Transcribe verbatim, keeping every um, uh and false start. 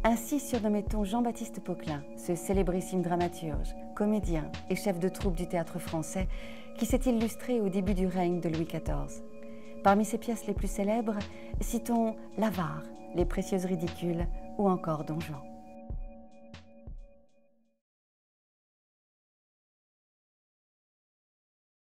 Ainsi surnommait-on Jean-Baptiste Poquelin, ce célébrissime dramaturge, comédien et chef de troupe du théâtre français qui s'est illustré au début du règne de Louis quatorze. Parmi ses pièces les plus célèbres, citons L'Avare, Les Précieuses Ridicules ou encore Don Juan.